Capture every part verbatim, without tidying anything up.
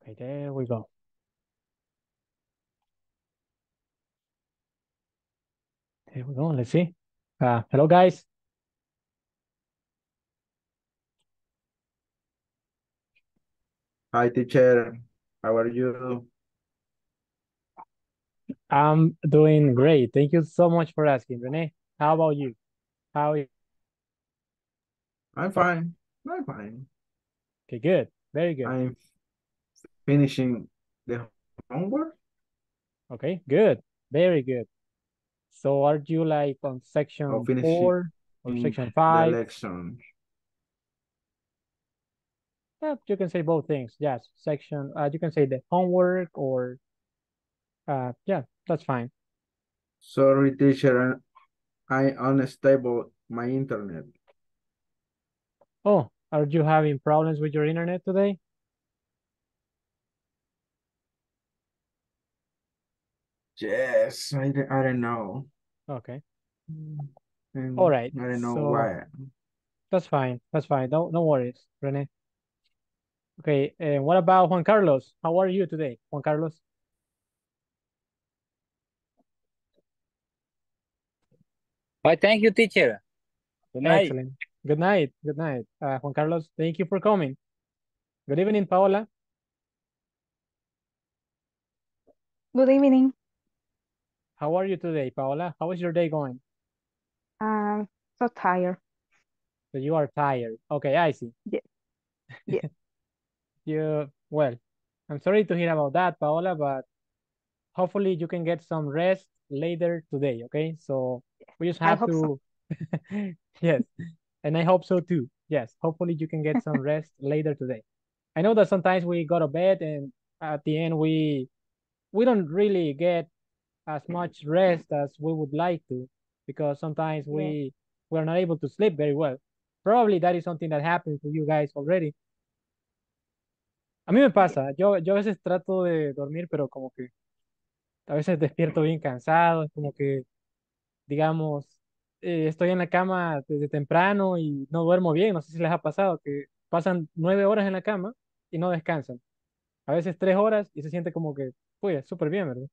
Okay, there we go. There we go. Let's see. Uh, hello, guys. Hi, teacher. How are you? I'm doing great. Thank you so much for asking, Renee. How about you? How are you? I'm fine. I'm fine. Okay, good. Very good. I'm finishing the homework Okay, good. Very good. So are you like on or section finishing four or section the five? lesson. Yeah, you can say both things. Yes, section. Uh, you can say the homework or uh, yeah, that's fine. Sorry, teacher. I unstable my internet. Oh, are you having problems with your internet today? Yes, I, don't- I don't know. Okay. All And right. I don't know So why. that's fine. That's fine. Don't no worries, Renee. Okay, and what about Juan Carlos? How are you today, Juan Carlos? Why, thank you, teacher. Good night. Excellent. Good night. Good night. Uh, Juan Carlos, thank you for coming. Good evening, Paola. Good evening. How are you today, Paola? How is your day going? I'm so tired. So you are tired. Okay, I see. Yes, yes, You, well, I'm sorry to hear about that, Paola, but hopefully you can get some rest later today, okay? So we just I have hope so. to, yes, and I hope so too. Yes, hopefully you can get some rest later today. I know that sometimes we go to bed and at the end we we don't really get as much rest as we would like to because sometimes Yes, we we're not able to sleep very well. Probably that is something that happens to you guys already. A mí me yes, pasa, yo, yo a veces trato de dormir, pero como que a veces despierto bien cansado, es como que, digamos, eh, estoy en la cama desde temprano y no duermo bien, no sé si les ha pasado, que pasan nueve horas en la cama y no descansan. A veces tres horas y se siente como que, pues, súper bien, ¿verdad?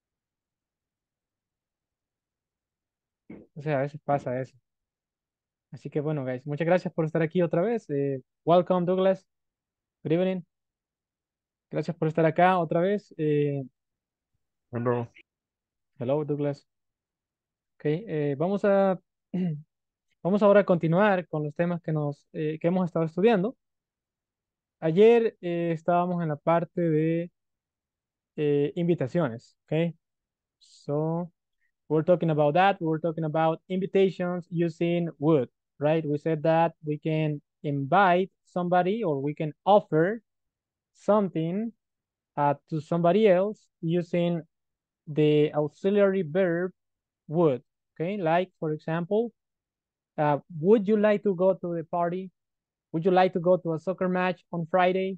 O sea, a veces pasa eso. Así que bueno, guys, muchas gracias por estar aquí otra vez. Eh, welcome, Douglas. Good evening. Gracias por estar acá otra vez. Eh, Hello. hello, Douglas. Ok, eh, vamos a vamos ahora a continuar con los temas que nos eh, que hemos estado estudiando. Ayer eh, estábamos en la parte de eh, invitaciones. Ok, so we're talking about that. We're talking about invitations using would, right? We said that we can invite somebody or we can offer something uh, to somebody else using the auxiliary verb would. Okay, like for example, uh, would you like to go to the party? Would you like to go to a soccer match on Friday?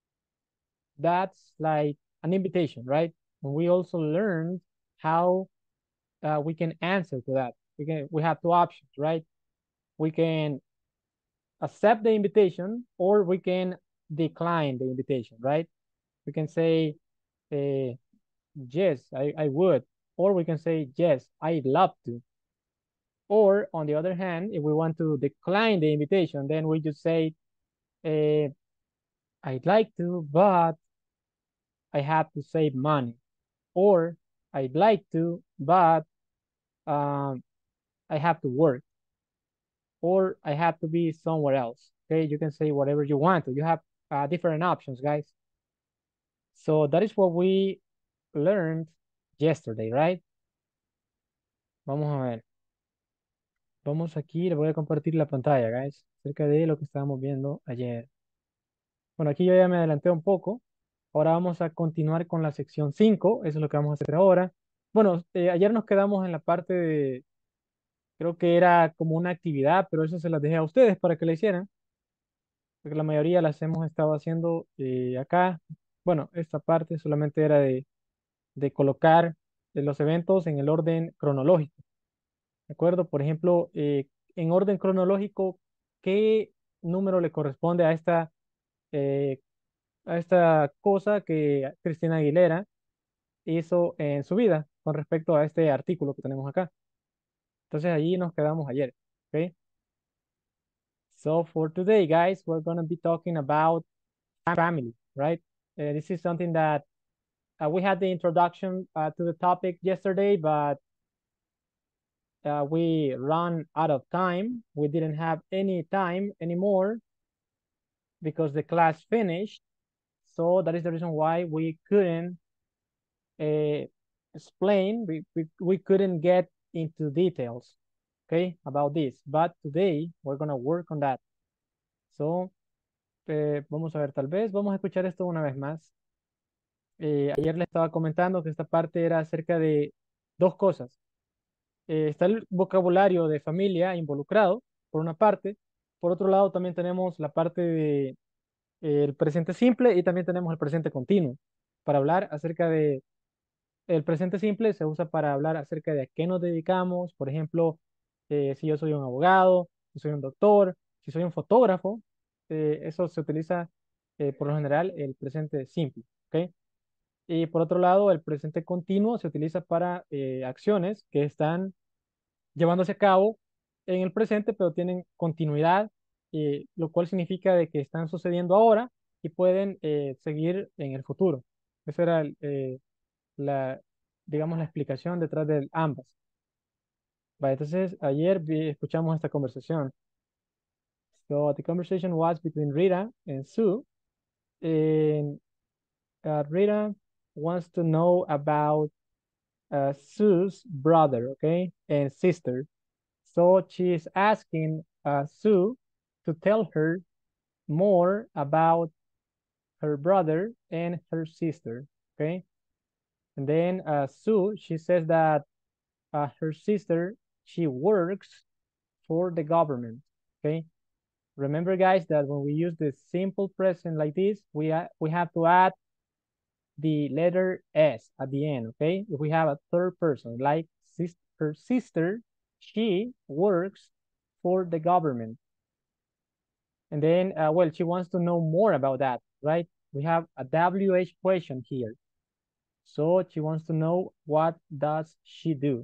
That's like an invitation, right? And we also learned how uh, we can answer to that. We can we have two options, right? We can accept the invitation or we can decline the invitation, right? We can say, uh, yes, I, I would. Or we can say, yes, I'd love to. Or on the other hand, if we want to decline the invitation, then we just say, uh, I'd like to, but I have to save money. Or I'd like to, but um, I have to work. Or I have to be somewhere else. Okay, you can say whatever you want to. You have uh, different options, guys. So that is what we learned yesterday, right? Vamos a ver. Vamos aquí, le voy a compartir la pantalla, guys, acerca de lo que estábamos viendo ayer. Bueno, aquí yo ya me adelanté un poco. Ahora vamos a continuar con la sección cinco. Eso es lo que vamos a hacer ahora. Bueno, eh, ayer nos quedamos en la parte de, creo que era como una actividad, pero eso se las dejé a ustedes para que la hicieran, porque la mayoría las hemos estado haciendo eh, acá. Bueno, esta parte solamente era de, de colocar eh, los eventos en el orden cronológico. ¿De acuerdo? Por ejemplo, eh, en orden cronológico, ¿qué número le corresponde a esta, eh, a esta cosa que Cristina Aguilera hizo en su vida con respecto a este artículo que tenemos acá. Entonces allí nos quedamos ayer. ¿Ok? So for today, guys, we're going to be talking about family, right? Uh, this is something that uh, we had the introduction uh, to the topic yesterday, but uh, we ran out of time. We didn't have any time anymore because the class finished. So that is the reason why we couldn't uh, explain, we, we, we couldn't get into details, okay, about this. But today we're going to work on that. So, eh, vamos a ver, tal vez vamos a escuchar esto una vez más. Eh, ayer le estaba comentando que esta parte era acerca de dos cosas. Eh, está el vocabulario de familia involucrado, por una parte. Por otro lado, también tenemos la parte de, eh, el presente simple y también tenemos el presente continuo para hablar acerca de. El presente simple se usa para hablar acerca de a qué nos dedicamos. Por ejemplo, eh, si yo soy un abogado, si soy un doctor, si soy un fotógrafo, eh, eso se utiliza eh, por lo general el presente simple. ¿Ok? Y por otro lado, el presente continuo se utiliza para eh, acciones que están llevándose a cabo en el presente, pero tienen continuidad, eh, lo cual significa de que están sucediendo ahora y pueden eh, seguir en el futuro. Esa era el, eh, la, digamos, la explicación detrás de ambas. Vale, entonces, ayer vi- escuchamos esta conversación. So, the conversation was between Rita and Sue. And uh, Rita wants to know about uh, Sue's brother, okay, and sister. So she's asking uh, Sue to tell her more about her brother and her sister, okay? And then uh, Sue, she says that uh, her sister, she works for the government, okay? Remember, guys, that when we use the simple present like this, we, ha we have to add the letter S at the end, okay? If we have a third person, like sis her sister, she works for the government. And then, uh, well, she wants to know more about that, right? We have a W H question here. So she wants to know, what does she do?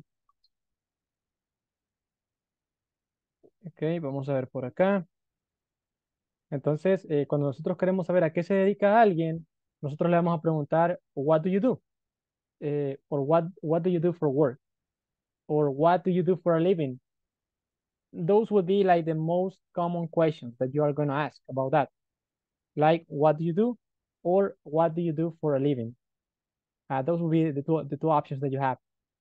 Ok, vamos a ver por acá. Entonces, eh, cuando nosotros queremos saber a qué se dedica alguien, nosotros le vamos a preguntar, what do you do? Eh, or what, what do you do for work? Or what do you do for a living? Those would be like the most common questions that you are going to ask about that. Like, what do you do? Or what do you do for a living? Uh, those would be the two, the two options that you have.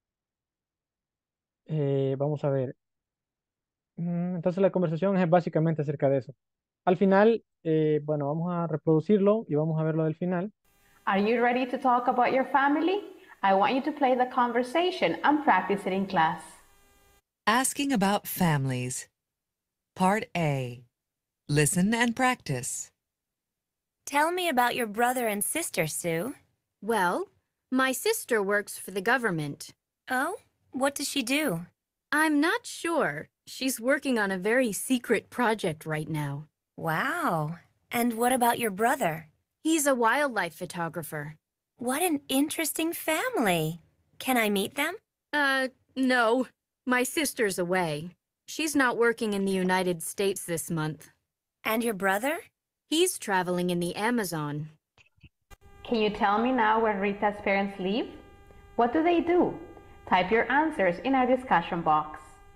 Eh, vamos a ver. Mm, Entonces la conversación es básicamente acerca de eso. Al final, eh, bueno, vamos a reproducirlo y vamos a ver lo del final. Are you ready to talk about your family? I want you to play the conversation and practice it in class. Asking about families. Part A. Listen and practice. Tell me about your brother and sister, Sue. Well, my sister works for the government. Oh? What does she do? I'm not sure. She's working on a very secret project right now. Wow. And what about your brother? He's a wildlife photographer. What an interesting family. Can I meet them? Uh, no. My sister's away. She's not working in the United States this month. And your brother? He's traveling in the Amazon. Can you tell me now where Rita's parents live? What do they do? Type your answers in our discussion box.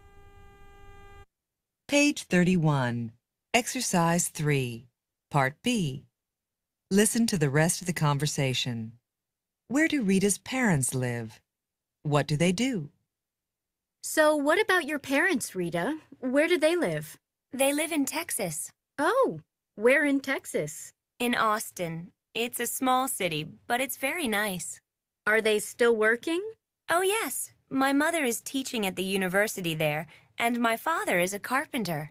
Page thirty-one. Exercise three. Part B. Listen to the rest of the conversation. Where do Rita's parents live? What do they do? So what about your parents, Rita? Where do they live? They live in Texas. Oh, where in Texas? In Austin. It's a small city, but it's very nice. Are they still working? Oh, yes. My mother is teaching at the university there, and my father is a carpenter.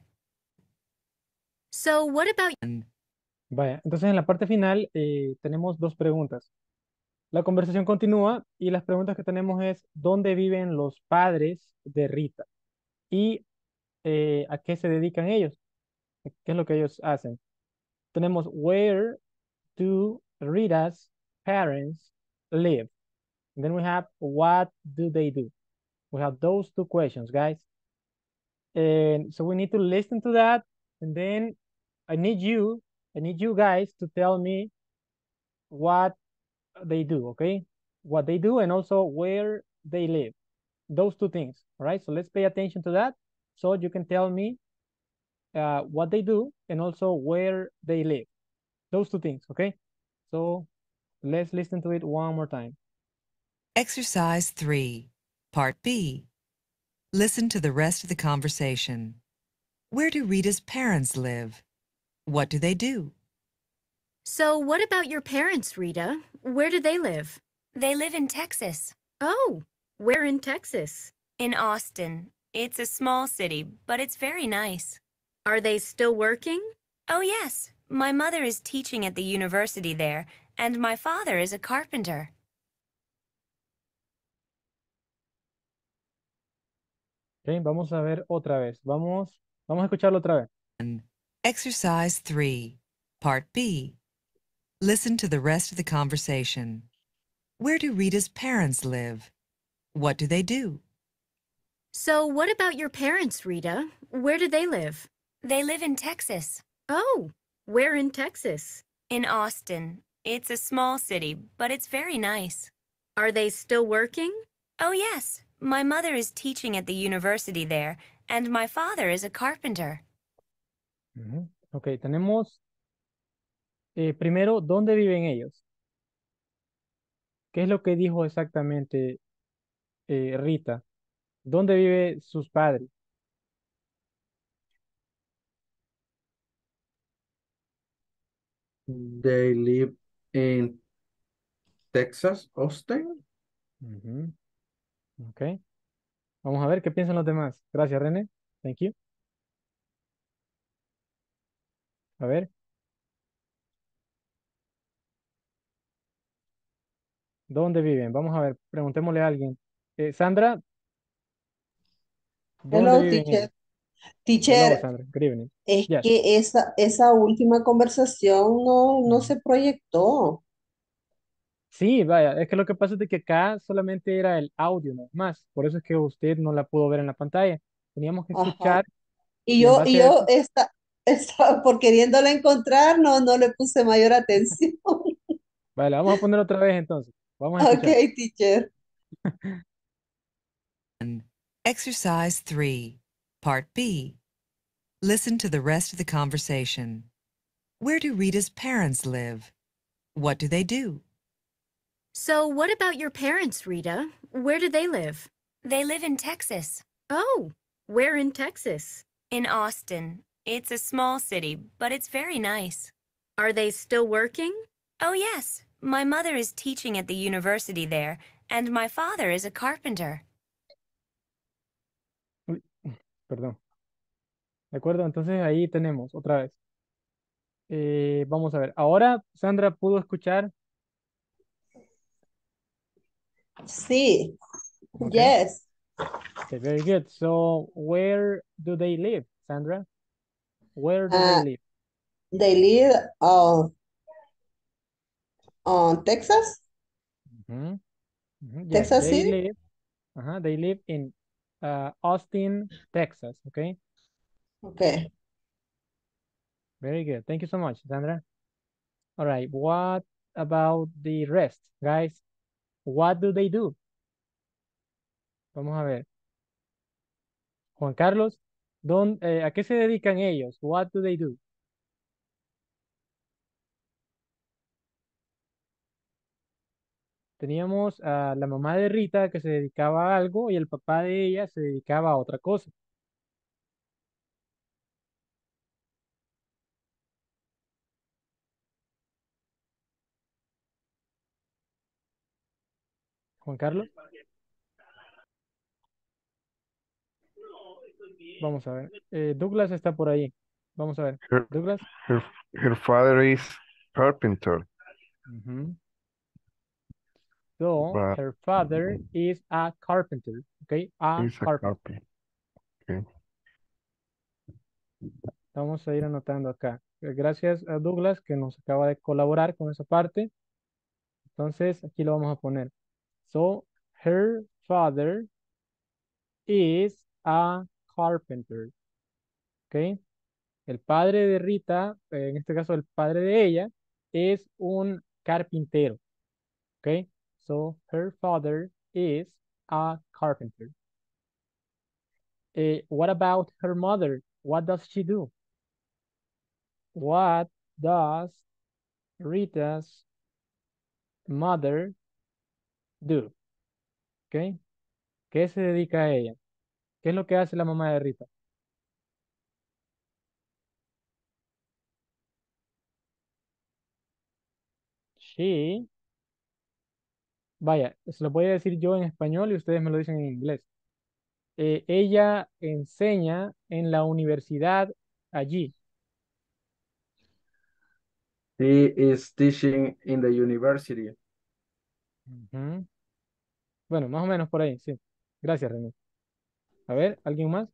So what about... Vaya, entonces en la parte final eh, tenemos dos preguntas. La conversación continúa y las preguntas que tenemos es, ¿dónde viven los padres de Rita? Y eh, ¿a qué se dedican ellos? ¿Qué es lo que ellos hacen? Tenemos, where do Rita's parents live? And then we have, what do they do? We have those two questions, guys. And so we need to listen to that. And then I need you, I need you guys to tell me what they do, okay? What they do and also where they live. Those two things, all right? So let's pay attention to that so you can tell me uh, what they do and also where they live. Those two things, okay? So let's listen to it one more time. Exercise three, Part B. Listen to the rest of the conversation. Where do Rita's parents live? What do they do? So what about your parents, Rita? Where do they live? They live in Texas. Oh, where in Texas? In Austin. It's a small city, but it's very nice. Are they still working? Oh, yes. My mother is teaching at the university there, and my father is a carpenter. Okay, vamos a ver otra vez. Vamos, vamos a escucharlo otra vez. Exercise three, Part B. Listen to the rest of the conversation. Where do Rita's parents live? What do they do? So what about your parents, Rita? Where do they live? They live in Texas. Oh, where in Texas? In Austin. It's a small city, but it's very nice. Are they still working? Oh, yes. My mother is teaching at the university there, and my father is a carpenter. Ujú. Ok, tenemos eh, primero, ¿dónde viven ellos? ¿Qué es lo que dijo exactamente eh, Rita? ¿Dónde viven sus padres? They live in Texas, Austin. Ujú. Ok. Vamos a ver qué piensan los demás. Gracias, René. Thank you. A ver. ¿Dónde viven? Vamos a ver. Preguntémosle a alguien. Eh, Sandra, ¿dónde Hello, viven teacher. ellos? Hello, Teacher, Sandra. Good evening. es Yes. que esa, esa última conversación no, no Ujú. se proyectó. Sí, vaya, es que lo que pasa es de que acá solamente era el audio, no más. Por eso es que usted no la pudo ver en la pantalla. Teníamos que Ajá. escuchar Y y en yo, y base a yo eso, esta, estaba por queriéndola encontrar, no, no le puse mayor atención. vale, vamos a poner otra vez entonces. Vamos a Ok, escuchar. teacher. Exercise three, Part B. Listen to the rest of the conversation. Where do Rita's parents live? What do they do? So what about your parents, Rita? Where do they live? They live in Texas. Oh, where in Texas? In Austin. It's a small city, but it's very nice. Are they still working? Oh, yes. My mother is teaching at the university there, and my father is a carpenter. Uy, perdón. ¿De acuerdo? Entonces ahí tenemos otra vez. Eh, vamos a ver. Ahora Sandra pudo escuchar. Sí, Okay. yes. Okay, very good. So where do they live, Sandra? Where do they Uh, live? they live on, on Texas, Mhm, mhm, yes, Texas they City. live. Uh-huh, they live in uh, Austin, Texas. Okay, Okay. very good. Thank you so much, Sandra. All right, what about the rest, guys? What do they do? Vamos a ver. Juan Carlos, ¿dón- eh, ¿a qué se dedican ellos? What do they do? Teníamos a la mamá de Rita que se dedicaba a algo y el papá de ella se dedicaba a otra cosa. Juan Carlos, vamos a ver. Eh, Douglas está por ahí. Vamos a ver. Her, Douglas. her, her father is carpenter, Ujú. So, but her father is a carpenter. Okay, a he's a carpenter. carpenter. Okay. Vamos a ir anotando acá. Eh, Gracias a Douglas que nos acaba de colaborar con esa parte. Entonces, aquí lo vamos a poner. So, her father is a carpenter. ¿Ok? El padre de Rita, eh, en este caso el padre de ella, es un carpintero. ¿Ok? So, her father is a carpenter. Eh, what about her mother? What does she do? What does Rita's mother do? ¿Ok? ¿Qué se dedica a ella? ¿Qué es lo que hace la mamá de Rita? She, vaya, se lo voy a decir yo en español y ustedes me lo dicen en inglés. Eh, ella enseña en la universidad allí. He is teaching in the university. Ujú. Bueno, más o menos por ahí, sí. Gracias, René. A ver, ¿alguien más?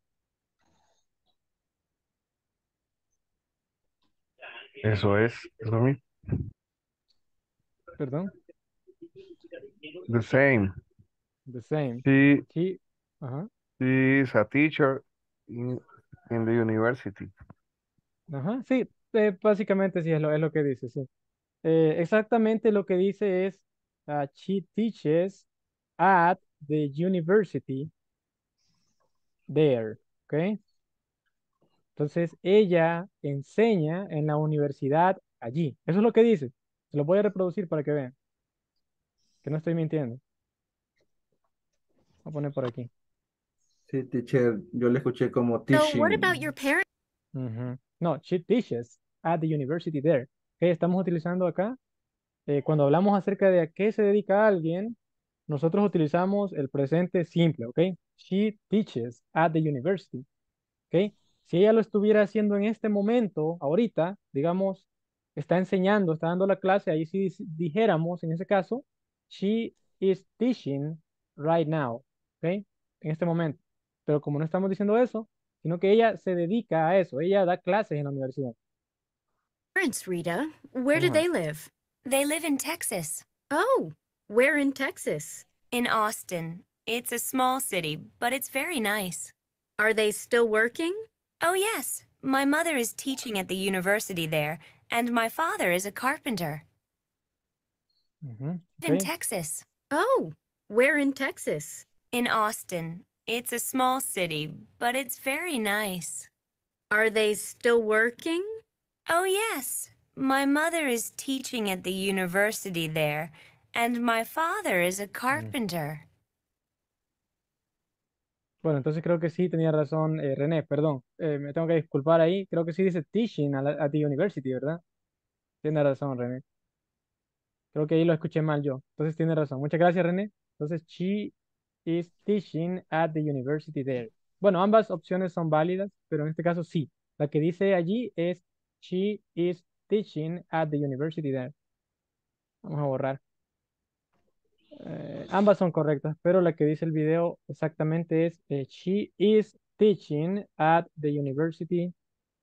Eso es, eso mismo. Perdón. The same. The same. She, She, ajá, she is a teacher in, in the university. ajá, sí, eh, básicamente sí es lo, es lo que dice, sí. Eh, exactamente lo que dice es, uh, she teaches at the university there, ¿ok? Entonces, ella enseña en la universidad allí. Eso es lo que dice. Se lo voy a reproducir para que vean, que no estoy mintiendo. Voy a poner por aquí. Sí, teacher, yo le escuché como So what about teaching. your parents? Ujú. No, she teaches at the university there. ¿Ok? Estamos utilizando acá, eh, cuando hablamos acerca de a qué se dedica alguien, nosotros utilizamos el presente simple, ¿ok? She teaches at the university. ¿Ok? Si ella lo estuviera haciendo en este momento, ahorita, digamos, está enseñando, está dando la clase, ahí sí dis- dijéramos, en ese caso, she is teaching right now, ¿ok? En este momento. Pero como no estamos diciendo eso, sino que ella se dedica a eso, ella da clases en la universidad. Parents, Rita, where do Ajá. they live? They live in Texas, Oh, where in Texas? in Austin. It's a small city, but it's very nice. Are they still working? Oh, yes. My mother is teaching at the university there, and my father is a carpenter. Ujú, In ok. Texas, Oh, where in Texas? in Austin. It's a small city, but it's very nice. Are they still working? Oh, yes. My mother is teaching at the university there, and my father is a Mm. carpenter. Bueno, entonces creo que sí tenía razón, eh, René, perdón. Eh, me tengo que disculpar ahí. Creo que sí dice teaching a la- at the university, ¿verdad? Tiene razón, René. Creo que ahí lo escuché mal yo. Entonces tiene razón. Muchas gracias, René. Entonces, she is teaching at the university there. Bueno, ambas opciones son válidas, pero en este caso sí. La que dice allí es she is teaching at the university there. Vamos a borrar. Eh, ambas son correctas, pero la que dice el video exactamente es eh, she is teaching at the university,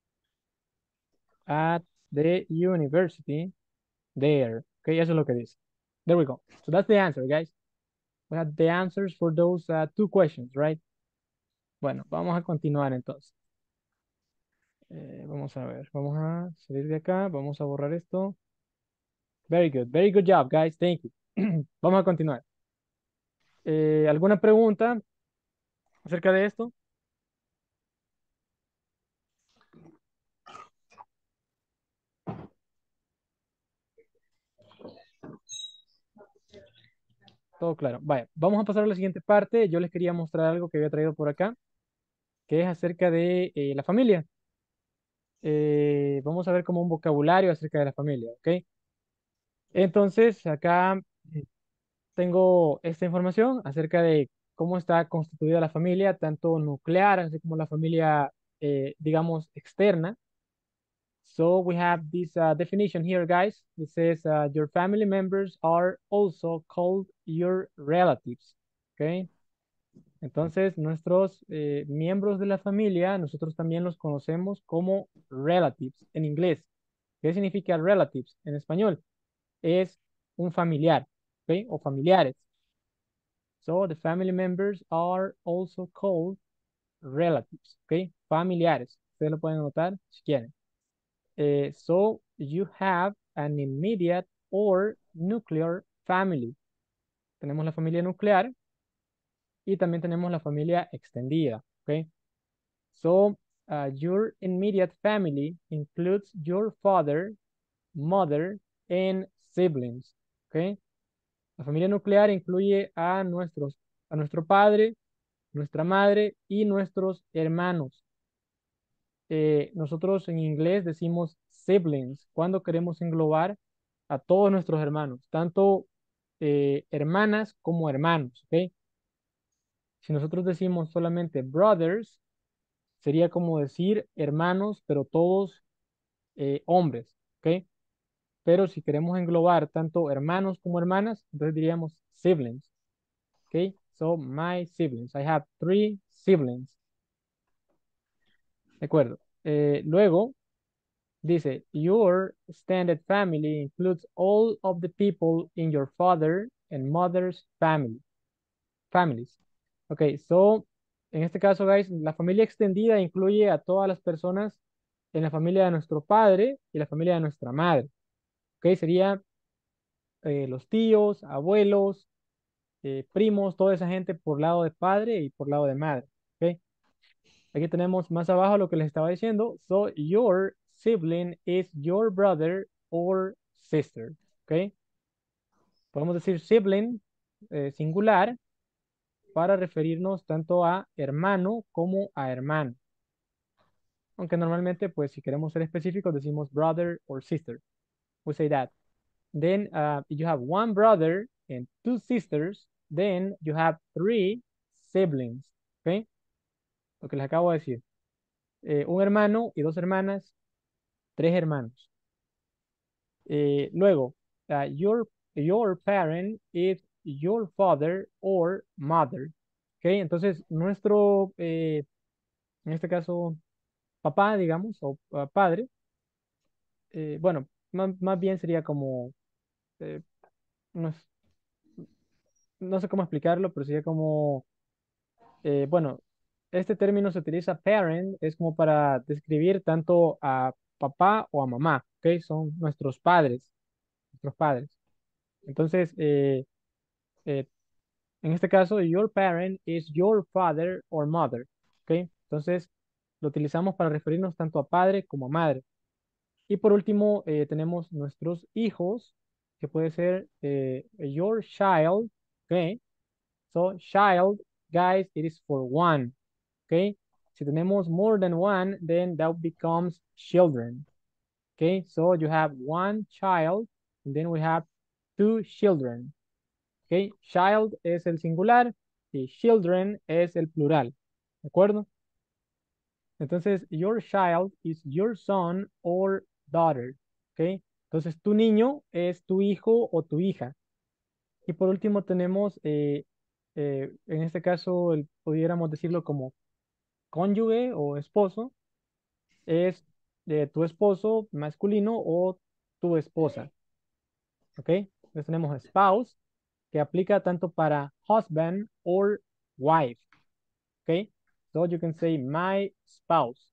at the university there. Ok, eso es lo que dice. There we go. So that's the answer, guys. We have the answers for those uh, two questions, right? Bueno, vamos a continuar entonces. Eh, vamos a ver, vamos a salir de acá, vamos a borrar esto. Very good, very good job, guys. Thank you. Vamos a continuar. Eh, ¿alguna pregunta acerca de esto? Todo claro. Vaya, vamos a pasar a la siguiente parte. Yo les quería mostrar algo que había traído por acá, que es acerca de eh, la familia. Eh, vamos a ver como un vocabulario acerca de la familia, ¿ok? Entonces, acá eh, tengo esta información acerca de cómo está constituida la familia, tanto nuclear, así como la familia, eh, digamos, externa. So we have this uh, definition here, guys. It says uh, your family members are also called your relatives. Okay. Entonces, nuestros eh, miembros de la familia, nosotros también los conocemos como relatives en inglés. ¿Qué significa relatives en español? Es un familiar, ¿ok? O familiares. So the family members are also called relatives, ¿ok? Familiares. Ustedes lo pueden notar si quieren. Eh, so you have an immediate or nuclear family. Tenemos la familia nuclear y también tenemos la familia extendida, ¿ok? So uh, your immediate family includes your father, mother, and siblings, ¿ok? La familia nuclear incluye a nuestros, a nuestro padre, nuestra madre y nuestros hermanos. Eh, nosotros en inglés decimos siblings cuando queremos englobar a todos nuestros hermanos, tanto eh, hermanas como hermanos, ¿ok? Si nosotros decimos solamente brothers, sería como decir hermanos, pero todos eh, hombres, ¿ok? Pero si queremos englobar tanto hermanos como hermanas, entonces diríamos siblings, ¿ok? So, my siblings. I have three siblings. De acuerdo. Eh, luego, dice, your extended family includes all of the people in your father and mother's family. Families. Ok, so, en este caso, guys, la familia extendida incluye a todas las personas en la familia de nuestro padre y la familia de nuestra madre. Ok, sería eh, los tíos, abuelos, eh, primos, toda esa gente por lado de padre y por lado de madre. Ok, aquí tenemos más abajo lo que les estaba diciendo. So, your sibling is your brother or sister. Ok, podemos decir sibling eh, singular para referirnos tanto a hermano como a hermano. Aunque normalmente, pues, si queremos ser específicos, decimos brother or sister. We say that. Then, uh, if you have one brother and two sisters, then you have three siblings. ¿Ok? Lo que les acabo de decir. Eh, un hermano y dos hermanas, tres hermanos. Eh, luego, uh, your, your parent is your father or mother. ¿Ok? Entonces, nuestro, eh, en este caso, papá, digamos, o uh, padre, eh, bueno, más, más bien sería como, eh, no, es- no sé cómo explicarlo, pero sería como, eh, bueno, este término se utiliza parent, es como para describir tanto a papá o a mamá, ¿ok? Son nuestros padres, nuestros padres. Entonces, eh, eh, en este caso, your parent is your father or mother, ¿ok? Entonces, lo utilizamos para referirnos tanto a padre como a madre. Y por último, eh, tenemos nuestros hijos, que puede ser eh, your child, ¿ok? So, child, guys, it is for one, ¿ok? Si tenemos more than one, then that becomes children, ¿ok? So, you have one child, and then we have two children, ¿ok? Child es el singular y children es el plural, ¿de acuerdo? Entonces, your child is your son or daughter, ¿ok? Entonces, tu niño es tu hijo o tu hija. Y por último tenemos, eh, eh, en este caso, el- pudiéramos decirlo como cónyuge o esposo, es eh, tu esposo masculino o tu esposa, ¿ok? Entonces tenemos spouse, que aplica tanto para husband or wife, ¿ok? So you can say my spouse.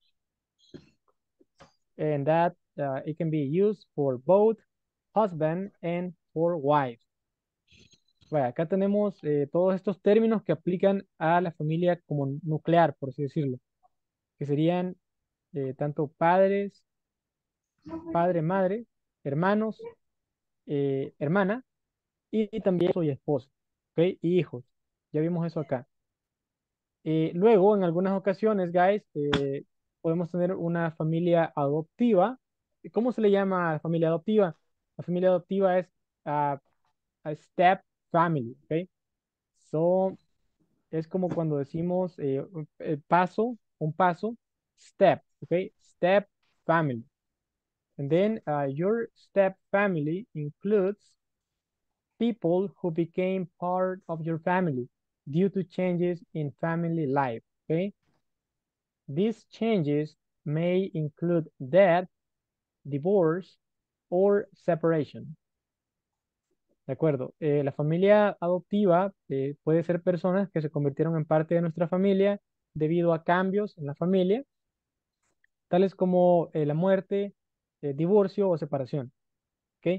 And that uh, it can be used for both husband and for wife. Bueno, acá tenemos eh, todos estos términos que aplican a la familia como nuclear, por así decirlo, que serían eh, tanto padres, padre, madre, hermanos, eh, hermana y, y también soy esposa, ¿ok? Y hijos. Ya vimos eso acá. Eh, luego, en algunas ocasiones, guys, eh, podemos tener una familia adoptiva. ¿Cómo se le llama a la familia adoptiva? La familia adoptiva es ah, a step family, ¿ok? So, es como cuando decimos eh, un- eh, paso, un paso, step, ¿ok? Step family. And then uh, your step family includes people who became part of your family due to changes in family life, okay? These changes may include death, divorce, or separation. De acuerdo. Eh, la familia adoptiva eh, puede ser personas que se convirtieron en parte de nuestra familia debido a cambios en la familia, tales como eh, la muerte, eh, divorcio o separación. ¿Ok?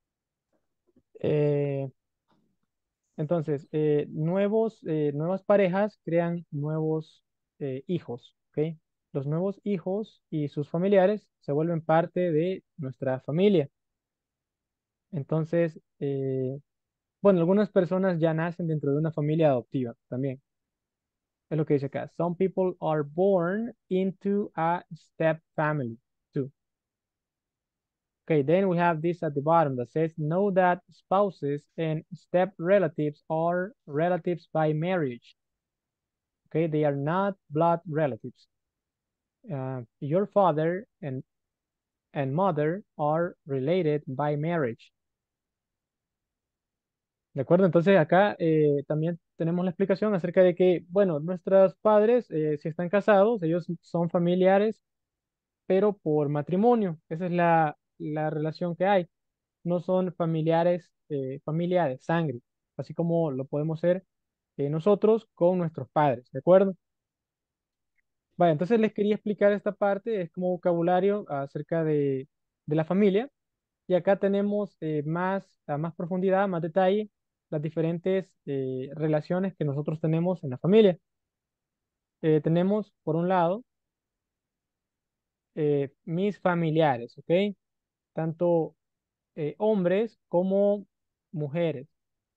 Eh, entonces, eh, nuevos, eh, nuevas parejas crean nuevos eh, hijos. ¿Ok? Los nuevos hijos y sus familiares se vuelven parte de nuestra familia. Entonces, eh, bueno, algunas personas ya nacen dentro de una familia adoptiva también. Es lo que dice acá. Some people are born into a step family too. Okay, then we have this at the bottom that says, know that spouses and step relatives are relatives by marriage. Okay, they are not blood relatives. Uh, your father and, and mother are related by marriage. ¿De acuerdo? Entonces acá eh, también tenemos la explicación acerca de que, bueno, nuestros padres, eh, si están casados, ellos son familiares, pero por matrimonio. Esa es la, la relación que hay. No son familiares, eh, familia de sangre, así como lo podemos ser eh, nosotros con nuestros padres, ¿de acuerdo? Vale, entonces les quería explicar esta parte, es como vocabulario acerca de, de la familia. Y acá tenemos eh, más, a más profundidad, más detalle, las diferentes eh, relaciones que nosotros tenemos en la familia. Eh, tenemos, por un lado, eh, mis familiares, ¿ok? Tanto eh, hombres como mujeres.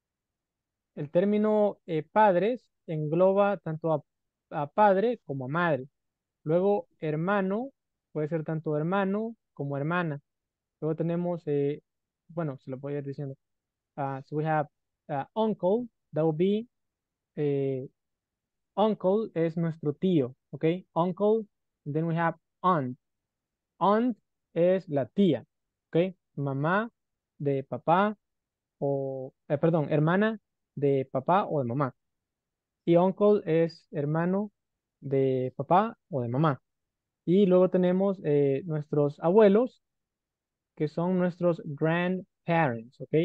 El término eh, padres engloba tanto a, a padre como a madre. Luego, hermano, puede ser tanto hermano como hermana. Luego tenemos, eh, bueno, se lo voy a ir diciendo. Uh, so we have uh, uncle, that would be, eh, uncle es nuestro tío, ¿ok? Uncle, and then we have aunt. Aunt es la tía, ¿ok? Mamá de papá o, eh, perdón, hermana de papá o de mamá. Y uncle es hermano de papá o de mamá. Y luego tenemos eh, nuestros abuelos, que son nuestros grandparents, ¿ok?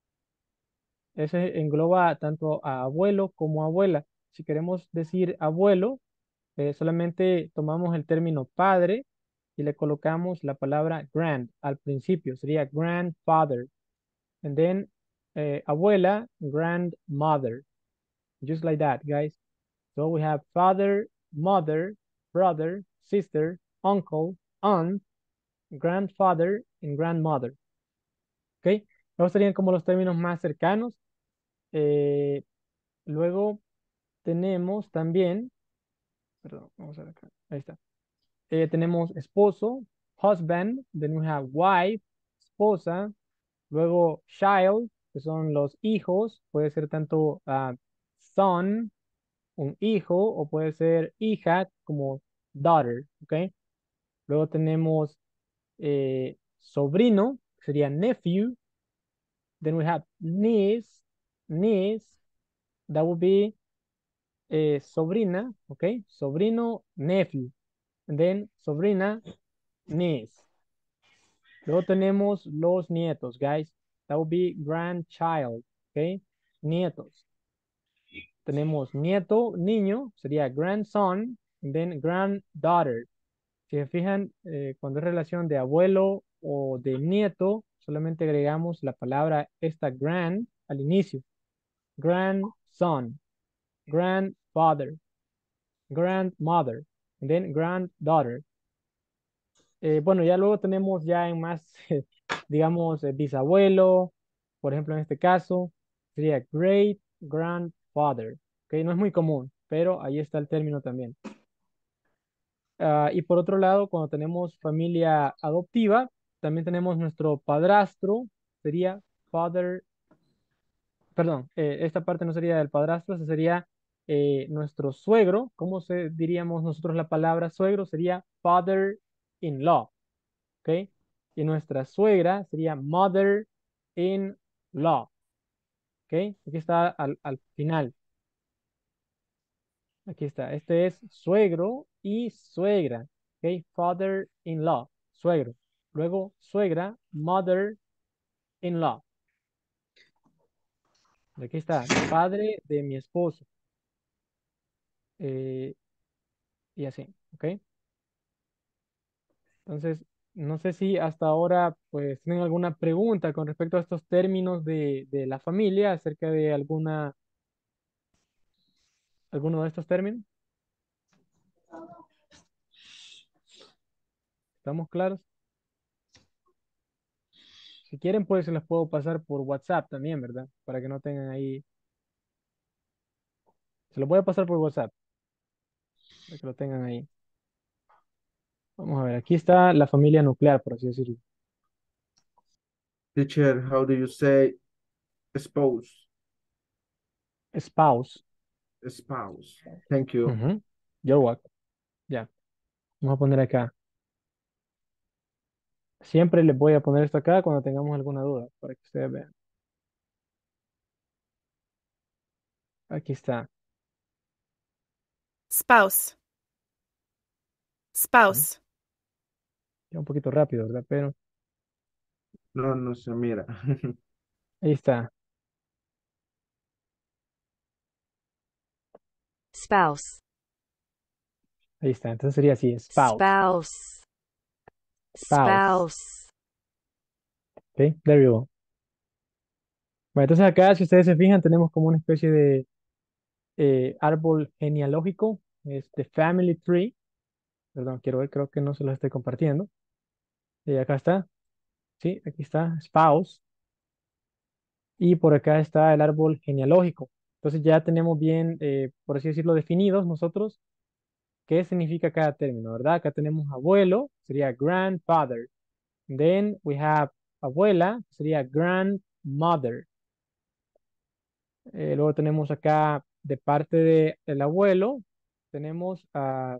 Ese engloba tanto a abuelo como abuela. Si queremos decir abuelo, eh, solamente tomamos el término padre y le colocamos la palabra grand al principio. Sería grandfather. And then eh, abuela, grandmother. Just like that, guys. So we have father, mother, brother, sister, uncle, aunt, grandfather, and grandmother. ¿Ok? Esos serían como los términos más cercanos. Eh, luego tenemos también, perdón, vamos a ver acá, ahí está. Eh, tenemos esposo, husband, then we have wife, esposa, luego child, que son los hijos, puede ser tanto ah, son, un hijo, o puede ser hija como daughter, ¿ok? Luego tenemos eh, sobrino, que sería nephew, then we have niece, niece, that would be eh, sobrina, ¿ok? Sobrino, nephew. And then sobrina, niece. Luego tenemos los nietos, guys. That would be grandchild, ¿ok? Nietos. Tenemos nieto, niño, sería grandson, and then granddaughter. Si se fijan, eh, cuando es relación de abuelo o de nieto, solamente agregamos la palabra esta grand al inicio. Grandson, grandfather, grandmother, and then granddaughter. Eh, bueno, ya luego tenemos ya en más, digamos, eh, bisabuelo, por ejemplo, en este caso, sería great grandfather. ¿Ok? No es muy común, pero ahí está el término también. Ah, y por otro lado, cuando tenemos familia adoptiva, también tenemos nuestro padrastro, sería father, perdón, eh, esta parte no sería del padrastro, ese sería eh, nuestro suegro. ¿Cómo se diríamos nosotros la palabra suegro? Sería father-in-law, ¿ok? Y nuestra suegra sería mother-in-law, ¿ok? Aquí está al, al final. Aquí está. Este es suegro y suegra, ¿ok? Father-in-law, suegro. Luego, suegra, mother-in-law. Aquí está, padre de mi esposo. Eh, y así, ¿ok? Entonces, no sé si hasta ahora pues tienen alguna pregunta con respecto a estos términos de, de la familia, acerca de alguna, alguno de estos términos. ¿Estamos claros? Si quieren, pues se los puedo pasar por WhatsApp también, ¿verdad? Para que no tengan ahí. Se los voy a pasar por WhatsApp, para que lo tengan ahí. Vamos a ver, aquí está la familia nuclear, por así decirlo. Teacher, how do you say spouse? Spouse. Spouse. Thank you. Ujú. You're welcome. Ya. Vamos a poner acá. Siempre les voy a poner esto acá cuando tengamos alguna duda, para que ustedes vean. Aquí está. Spouse. ¿Mm? Spouse. Ya un poquito rápido, ¿verdad? Pero No, no se mira. ahí está. Spouse. Ahí está. Entonces sería así, spouse. Spouse. Spouse. Spouse. Ok, there you go. Bueno, entonces acá, si ustedes se fijan, tenemos como una especie de eh, árbol genealógico. Es the family tree. Perdón, quiero ver, creo que no se lo estoy compartiendo. Y acá está. Sí, aquí está, spouse. Y por acá está el árbol genealógico. Entonces ya tenemos bien, eh, por así decirlo, definidos nosotros qué significa cada término, ¿verdad? Acá tenemos abuelo, sería grandfather. Then we have abuela, sería grandmother. Eh, luego tenemos acá de parte de el abuelo, tenemos a,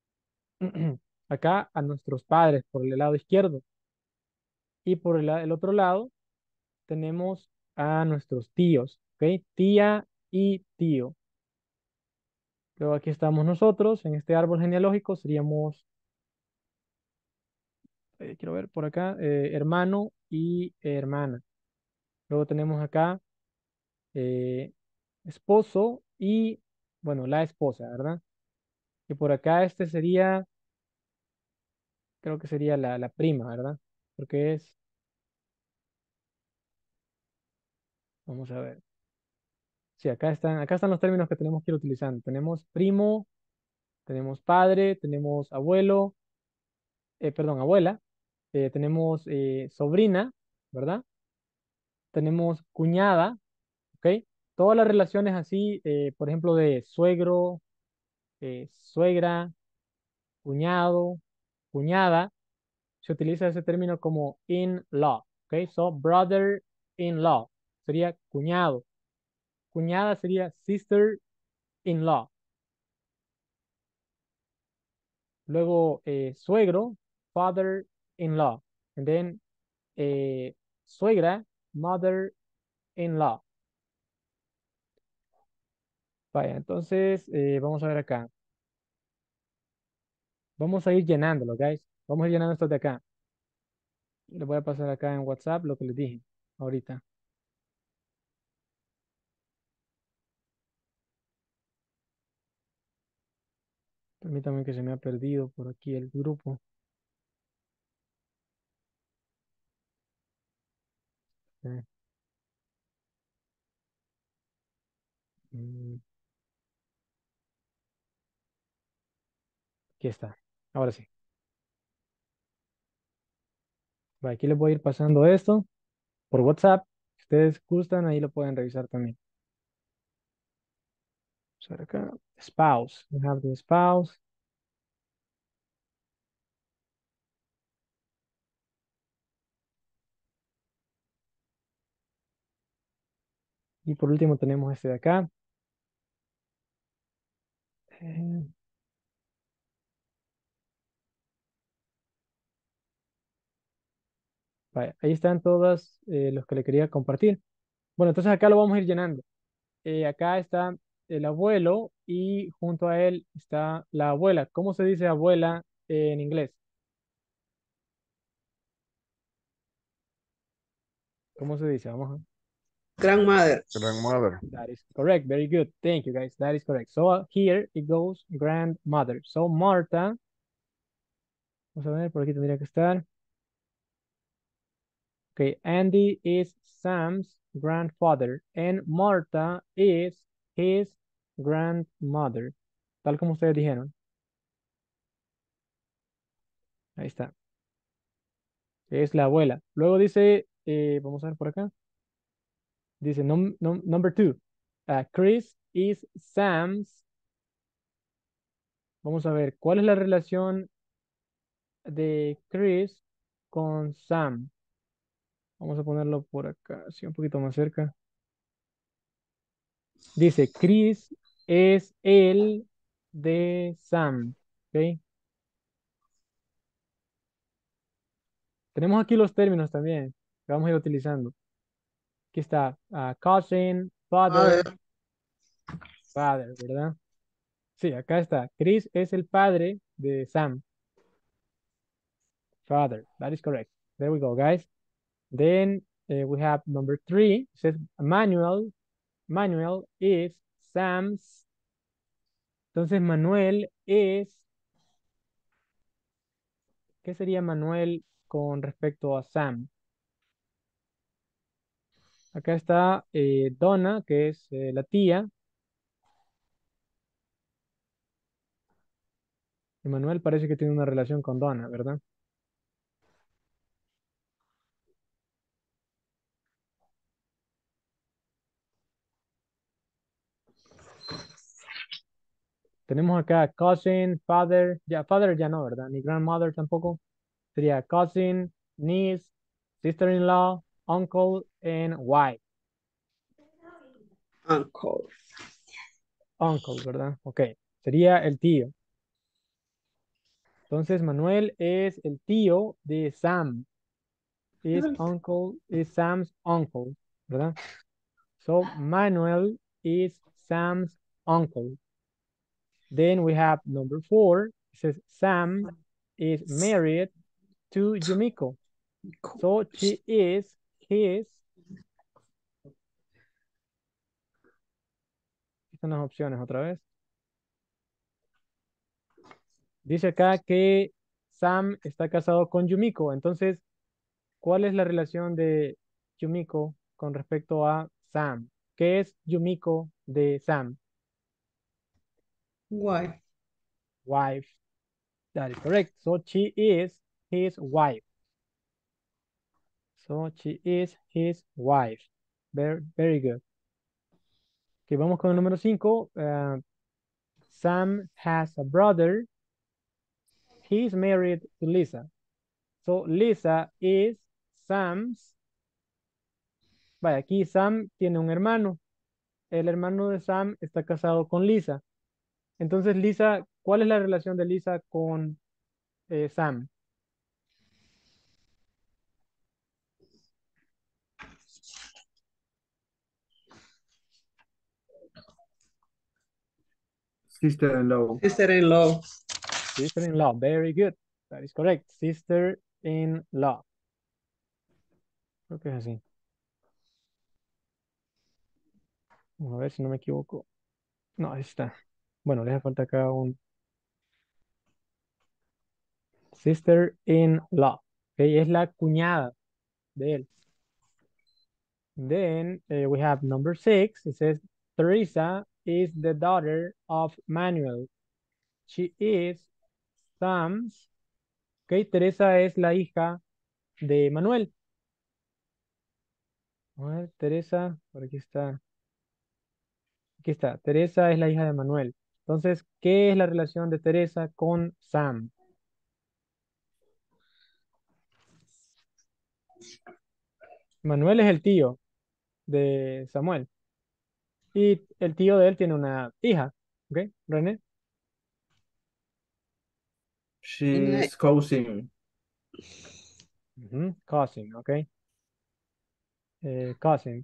acá a nuestros padres por el lado izquierdo. Y por el, la- el otro lado tenemos a nuestros tíos, ¿ok? Tía y tío. Luego aquí estamos nosotros, en este árbol genealógico seríamos, eh, quiero ver por acá, eh, hermano y hermana. Luego tenemos acá eh, esposo y, bueno, la esposa, ¿verdad? Y por acá este sería, creo que sería la, la prima, ¿verdad? Porque es, vamos a ver. Sí, acá están, acá están los términos que tenemos que ir utilizando. Tenemos primo, tenemos padre, tenemos abuelo, eh, perdón, abuela, eh, tenemos eh, sobrina, ¿verdad? Tenemos cuñada, ¿ok? Todas las relaciones así, eh, por ejemplo, de suegro, eh, suegra, cuñado, cuñada, se utiliza ese término como in-law, ¿ok? So, brother-in-law sería cuñado. Cuñada sería sister-in-law. Luego, eh, suegro, father-in-law. And then, eh, suegra, mother-in-law. Vaya, entonces, eh, vamos a ver acá. Vamos a ir llenándolo, guys. Vamos a ir llenando esto de acá. Les voy a pasar acá en WhatsApp lo que les dije ahorita. Permítanme que se me ha perdido por aquí el grupo. Eh, mm, Aquí está. Ahora sí. Va, aquí les voy a ir pasando esto por WhatsApp. Si ustedes gustan, ahí lo pueden revisar también. Vamos a ver acá. Spouse. We have the spouse. Y por último tenemos este de acá. Eh, Vaya, ahí están todas eh, los que le quería compartir. Bueno, entonces acá lo vamos a ir llenando. Eh, acá está el abuelo y junto a él está la abuela. ¿Cómo se dice abuela en inglés? ¿Cómo se dice? Vamos a... Grandmother. Grandmother. That is correct. Very good. Thank you, guys. That is correct. So uh, here it goes grandmother. So Marta. Vamos a ver, por aquí tendría que estar. Okay, Andy is Sam's grandfather and Marta is his grandmother. Tal como ustedes dijeron. Ahí está. Es la abuela. Luego dice, eh, vamos a ver por acá. Dice num, num- number two. Uh, Chris is Sam's. Vamos a ver, ¿cuál es la relación de Chris con Sam? Vamos a ponerlo por acá, así un poquito más cerca. Dice, Chris es el de Sam. ¿Ok? Tenemos aquí los términos también que vamos a ir utilizando. Aquí está ah, cousin, father, Mother. father, ¿verdad? Sí, acá está. Chris es el padre de Sam. Father. That is correct. There we go, guys. Then uh, we have number three. It says Manuel. Manuel is Sam's. Entonces Manuel es. ¿Qué sería Manuel con respecto a Sam? Acá está eh, Donna, que es eh, la tía. Y Manuel parece que tiene una relación con Donna, ¿verdad? Tenemos acá cousin, father. Ya, father ya no, ¿verdad? Ni grandmother tampoco. Sería cousin, niece, sister-in-law, uncle, and wife. Uncle. Uncle, ¿verdad? Ok. Sería el tío. Entonces, Manuel es el tío de Sam. His uncle is Sam's uncle, ¿verdad? So, Manuel is Sam's uncle. Then we have number four. It says Sam is married to Yumiko. So, she is his. Están las opciones otra vez. Dice acá que Sam está casado con Yumiko. Entonces, ¿cuál es la relación de Yumiko con respecto a Sam? ¿Qué es Yumiko de Sam? Wife. Wife. That is correct. So she is his wife. So she is his wife. Very, very good. Ok, vamos con el número cinco. Sam has a brother. He is married to Lisa. So Lisa is Sam's. Vaya, aquí Sam tiene un hermano. El hermano de Sam está casado con Lisa. Entonces, Lisa, ¿cuál es la relación de Lisa con eh, Sam? Sister-in-law. Sister-in-law. Sister-in-law. Very good. That is correct. Sister-in-law. Creo que es así. Vamos a ver si no me equivoco. No, ahí está. Bueno, le hace falta acá un sister-in-law. Ok, es la cuñada de él. Then uh, we have number six. It says Teresa is the daughter of Manuel. She is Sam's. Ok, Teresa es la hija de Manuel. A ver, Teresa, por aquí está. Aquí está. Teresa es la hija de Manuel. Entonces, ¿qué es la relación de Teresa con Sam? Manuel es el tío de Samuel. Y el tío de él tiene una hija. ¿Ok? René. She's cousin. Ujú, cousin, ¿ok? Eh, cousin.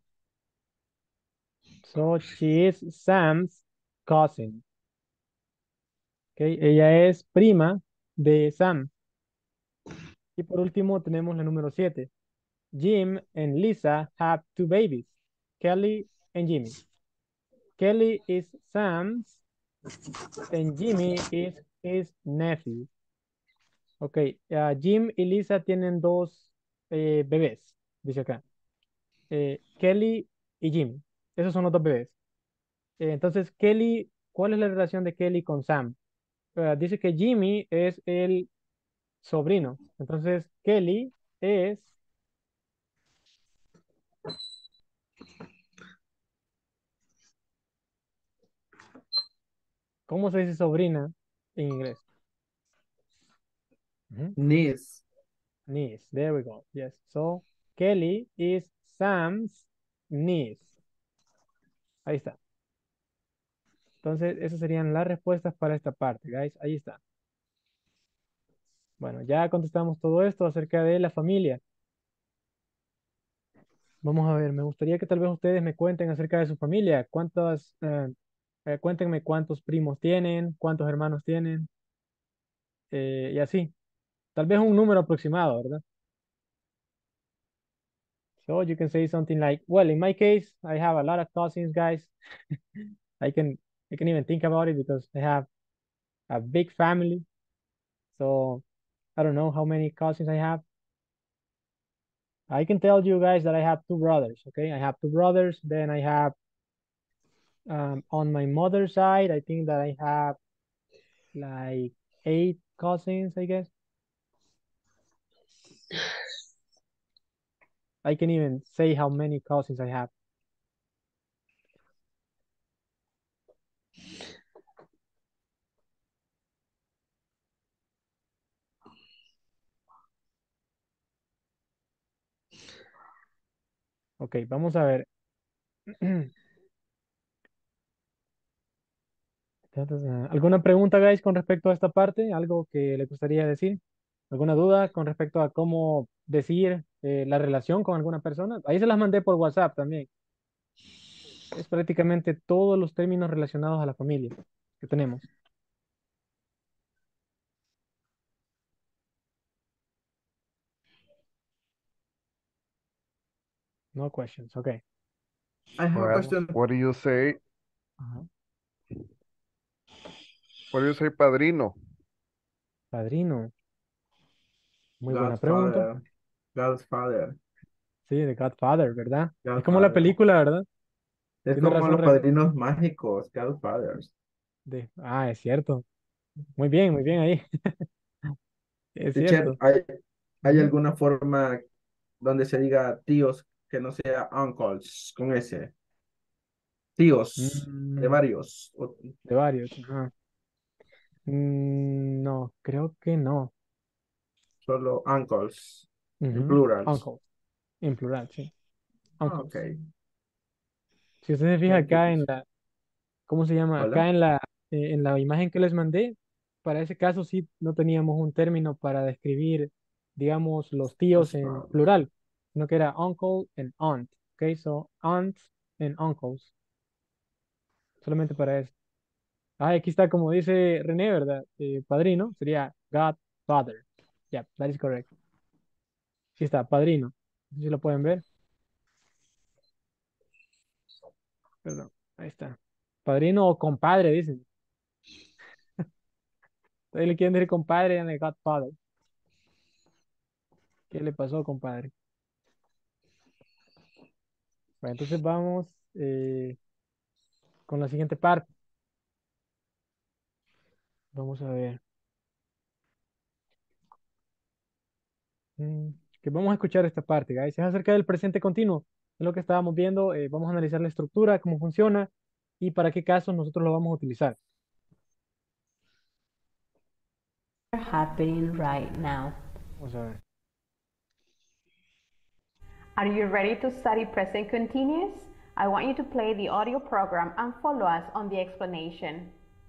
So, she is Sam's cousin. ¿Ok? Ella es prima de Sam. Y por último tenemos la número siete. Jim and Lisa have two babies, Kelly and Jimmy. Kelly is Sam's and Jimmy is his nephew. Ok, uh, Jim y Lisa tienen dos eh, bebés, dice acá. Eh, Kelly y Jimmy. Esos son los dos bebés. Eh, entonces, Kelly, ¿cuál es la relación de Kelly con Sam? Uh, dice que Jimmy es el sobrino. Entonces, Kelly es... ¿Cómo se dice sobrina en inglés? Ujú. Niece. Niece. There we go. Yes. So, Kelly is Sam's niece. Ahí está. Entonces, esas serían las respuestas para esta parte, guys. Ahí está. Bueno, ya contestamos todo esto acerca de la familia. Vamos a ver, me gustaría que tal vez ustedes me cuenten acerca de su familia. ¿Cuántas, eh, eh, cuéntenme cuántos primos tienen, cuántos hermanos tienen, eh, y así. Tal vez un número aproximado, ¿verdad? So you can say something like, well, in my case, I have a lot of cousins, guys. I can, I can even think about it because I have a big family. So I don't know how many cousins I have. I can tell you guys that I have two brothers, okay? I have two brothers. Then I have, um, on my mother's side, I think that I have like eight cousins, I guess. I can even say how many cousins I have. Ok, vamos a ver. ¿Alguna pregunta, guys, con respecto a esta parte? ¿Algo que le gustaría decir? ¿Alguna duda con respecto a cómo decir eh, la relación con alguna persona? Ahí se las mandé por WhatsApp también. Es prácticamente todos los términos relacionados a la familia que tenemos. No questions, okay. I have a Well, question. what do you say? Ajá. What do you say, padrino? Padrino. Muy buena pregunta. Godfather. Godfather. Sí, The Godfather, ¿verdad? Es como la Godfather. película, ¿verdad? Es Tiene como razón, los René. padrinos mágicos, Godfathers. De... Ah, es cierto. Muy bien, muy bien ahí. Es Teacher, cierto. ¿hay, hay Ujú. alguna forma donde se diga tíos que no sea uncles con ese? Tíos de Mm, varios. O de varios. Ajá. Mm, no, creo que no. solo uncles en Ujú. plurals. Uncles, en plural, sí. Ah, Uncles. ok. Si usted se fija Thank you, acá en teacher. la, ¿cómo se llama? Hola. Acá en la, eh, en la imagen que les mandé, para ese caso sí no teníamos un término para describir, digamos, los tíos en Hasta- plural, sino que era uncle and aunt. Ok, so aunts and uncles, solamente para eso. Ah, aquí está como dice René, ¿verdad? Eh, padrino, sería godfather. Yeah, that is correct. Sí está, padrino. No sé si lo pueden ver. Perdón, ahí está. Padrino o compadre, dicen. Ustedes le quieren decir compadre en el godfather. ¿Qué le pasó, compadre? Bueno, entonces vamos eh, con la siguiente parte. Vamos a ver. Mm, que vamos a escuchar esta parte, guys. Es acerca del presente continuo. Es lo que estábamos viendo. Eh, vamos a analizar la estructura, cómo funciona y para qué casos nosotros lo vamos a utilizar. Happening right now. Vamos a ver. Are you ready to study present continuous? I want you to play the audio program and follow us on the explanation.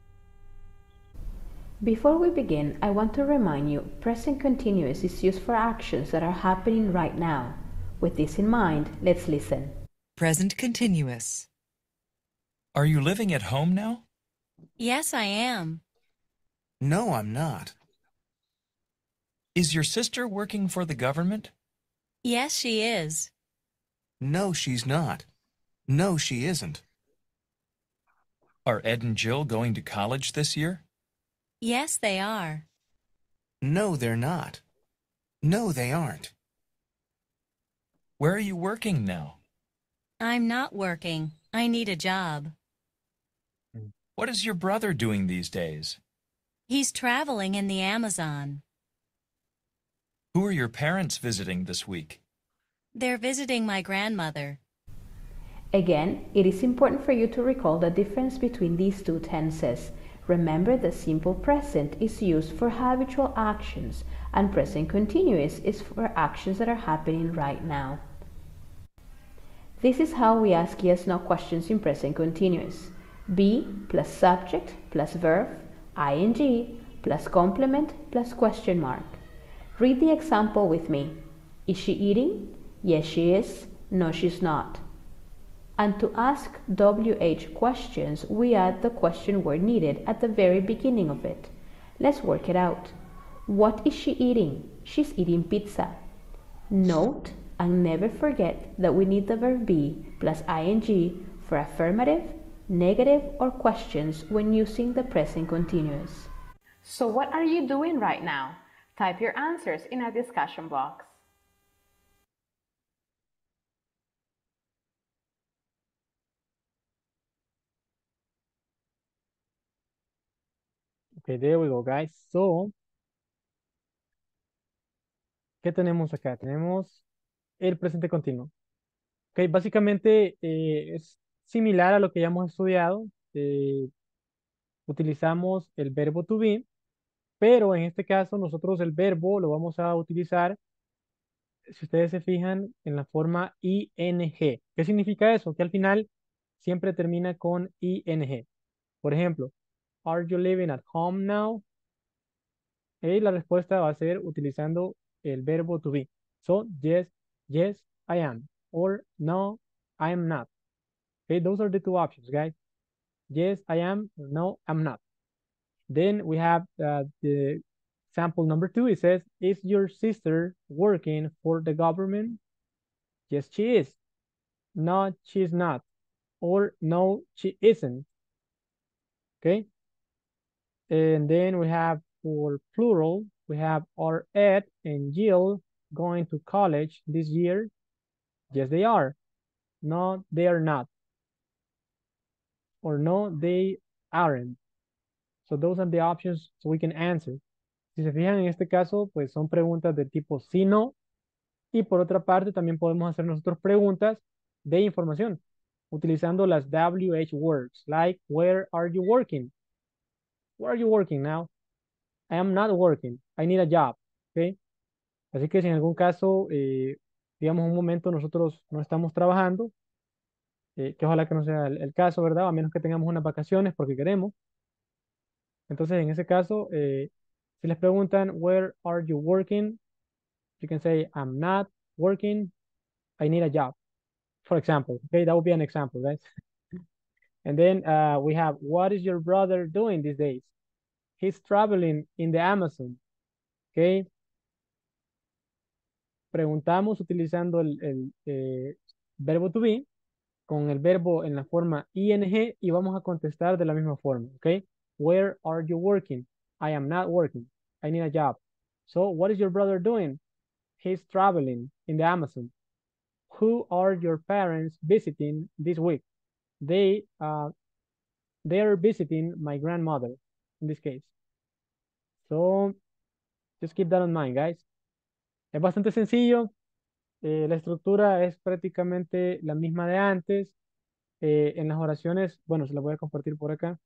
Before we begin, I want to remind you present continuous is used for actions that are happening right now. With this in mind, let's listen. Present continuous. Are you living at home now? Yes, I am. No, I'm not. Is your sister working for the government? Yes, she is. No, she's not. No, she isn't. Are Ed and Jill going to college this year? Yes, they are. No, they're not. No, they aren't. Where are you working now? I'm not working. I need a job. What is your brother doing these days? He's traveling in the Amazon. Who are your parents visiting this week? They're visiting my grandmother. Again, it is important for you to recall the difference between these two tenses. Remember, the simple present is used for habitual actions, and present continuous is for actions that are happening right now. This is how we ask yes/no questions in present continuous. Be plus subject plus verb, ing plus complement plus question mark. Read the example with me. Is she eating? Yes, she is. No, she's not. And to ask W H questions, we add the question word needed at the very beginning of it. Let's work it out. What is she eating? She's eating pizza. Note and never forget that we need the verb be plus ing for affirmative, negative, or questions when using the present continuous. So what are you doing right now? Type your answers in a discussion box. Okay, there we go, guys. So, ¿qué tenemos acá? Tenemos el presente continuo. Ok, básicamente eh, es similar a lo que ya hemos estudiado. Eh, utilizamos el verbo to be, pero en este caso nosotros el verbo lo vamos a utilizar, si ustedes se fijan, en la forma ing. ¿Qué significa eso? Que al final siempre termina con ing. Por ejemplo, ¿Are you living at home now? Y la respuesta va a ser utilizando el verbo to be. So, yes, yes, I am. Or, no, I am not. Okay, those are the two options, guys. Yes, I am. Or, no, I'm not. Then we have uh, the sample number two. It says, is your sister working for the government? Yes, she is. No, she's not. Or, no, she isn't. Okay. And then we have for plural, we have are Ed and Jill going to college this year? Yes, they are. No, they are not. Or no, they aren't. So those are the options so we can answer. Si se fijan en este caso, pues son preguntas de tipo sí, no. Y por otra parte, también podemos hacer nosotros preguntas de información utilizando las W H words, like, where are you working? Where are you working now? I am not working. I need a job. ¿Okay? Así que si en algún caso, eh, digamos, un momento nosotros no estamos trabajando, eh, que ojalá que no sea el, el caso, ¿verdad? A menos que tengamos unas vacaciones porque queremos. Entonces, en ese caso, eh, si les preguntan, where are you working? You can say, I'm not working. I need a job. For example, okay, that would be an example, guys. And then uh, we have, what is your brother doing these days? He's traveling in the Amazon. Okay. Preguntamos utilizando el, el eh, verbo to be con el verbo en la forma ing y vamos a contestar de la misma forma, ¿ok? Where are you working? I am not working. I need a job. So, what is your brother doing? He's traveling in the Amazon. Who are your parents visiting this week? They, uh, they are visiting my grandmother, in this case. So, just keep that in mind, guys. Es bastante sencillo. Eh, la estructura es prácticamente la misma de antes. Eh, en las oraciones, bueno, se las voy a compartir por acá.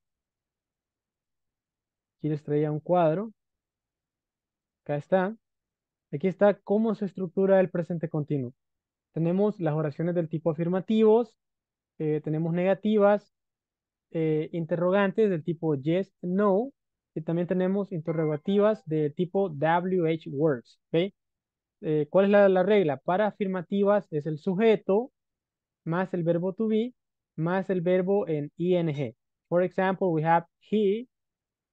Aquí les traía un cuadro. Acá está. Aquí está cómo se estructura el presente continuo. Tenemos las oraciones del tipo afirmativos, eh, tenemos negativas, eh, interrogantes del tipo yes, no, y también tenemos interrogativas de tipo W H words. ¿Okay? Eh, ¿cuál es la, la regla? Para afirmativas es el sujeto más el verbo to be más el verbo en ing. For example, we have he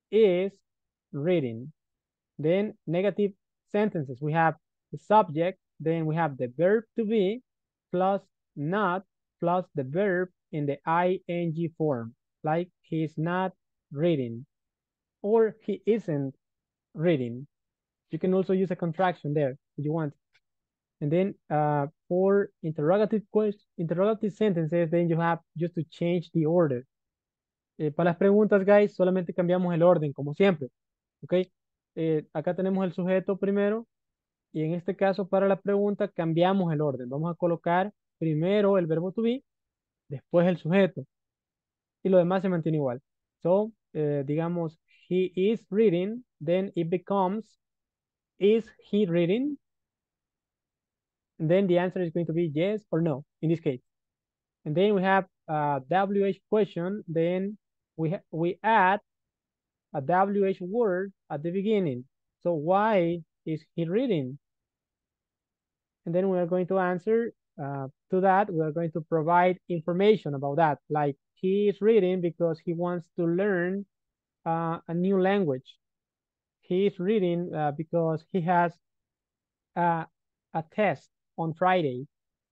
is reading. Then negative sentences, we have the subject then we have the verb to be plus not plus the verb in the ing form, like he's not reading or he isn't reading. You can also use a contraction there if you want. And then uh, for interrogative question, interrogative sentences, then you have just to change the order. Eh, para las preguntas, guys, solamente cambiamos el orden, como siempre. ¿Ok? Eh, acá tenemos el sujeto primero y en este caso para la pregunta cambiamos el orden. Vamos a colocar primero el verbo to be, después el sujeto y lo demás se mantiene igual. So, eh, digamos, he is reading, then it becomes, is he reading? And then the answer is going to be yes or no in this case. And then we have a W H question, then we, ha we add a W H word at the beginning. So why is he reading? And then we are going to answer uh, to that. We are going to provide information about that. Like he is reading because he wants to learn uh, a new language. He is reading uh, because he has uh, a test on Friday.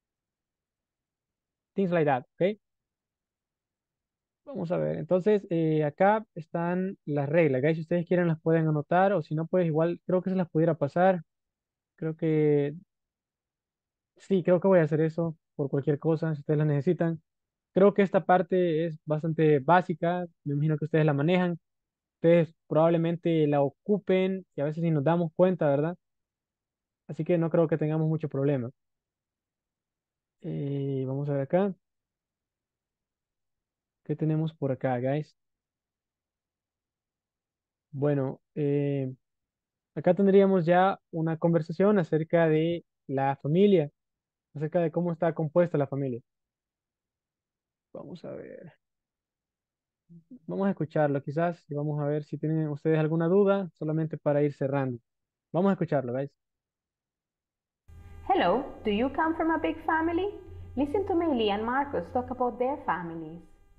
Things like that, okay? Vamos a ver, entonces eh, acá están las reglas, guys. Si ustedes quieren las pueden anotar o si no, pues igual creo que se las pudiera pasar. Creo que sí, creo que voy a hacer eso por cualquier cosa, si ustedes la necesitan. Creo que esta parte es bastante básica, me imagino que ustedes la manejan. Ustedes probablemente la ocupen y a veces ni nos damos cuenta, ¿verdad? Así que no creo que tengamos mucho problema. Eh, vamos a ver acá. ¿Qué tenemos por acá, guys? Bueno, eh, acá tendríamos ya una conversación acerca de la familia, acerca de cómo está compuesta la familia. Vamos a ver. Vamos a escucharlo quizás y vamos a ver si tienen ustedes alguna duda, solamente para ir cerrando. Vamos a escucharlo, guys. Hello, do you come from a big family? Listen to Meili and Marcos talk about their families.